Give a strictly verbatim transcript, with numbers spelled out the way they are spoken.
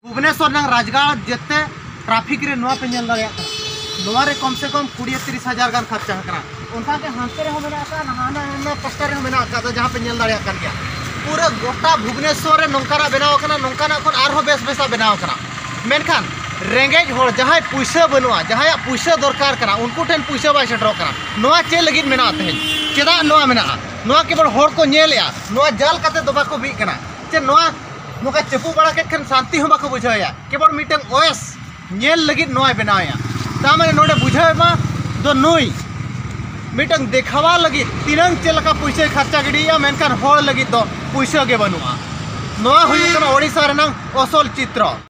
भुवनेश्वर राजगढ़ जिते ट्राफिक रे नवा पे नल दाड़े नवा रे कम से कम बीस तीस हजार गान खर्चा करा उनका के हांते रे हो मेना का नहाना है पस्टर रे हो मेना का जहां पे नल दाड़े kan गया पूरा गोटा भुवनेश्वर रे नोंकाना बनाव कना नोंकाना खन आरो बेस बेसा बनाव कना मेनखान रेंगेज होड़ जहां पैसा बनुआ जहां पैसा दरकार कना उनको ठेन पैसा बाय सेटरो कना नवा चे लगित मेना ते चेदा नवा मेना नवा केवल होड़ को नेलया नवा जाल काते दो बाको बी कना चे नवा नोका चपू बड़ा के खन शांति हो बाको बुझाया केवल मीटिंग ओएस नेल लगित नवा बनाया ता माने नोडे बुझायमा दो नुई मीटिंग देखावा लगित तिरंग चेलका पैसा खर्चा गिडिया मेनखान होड़ लगित दो पैसा के बनुआ नवा हुई कना ओडिसा रनंग असल चित्र।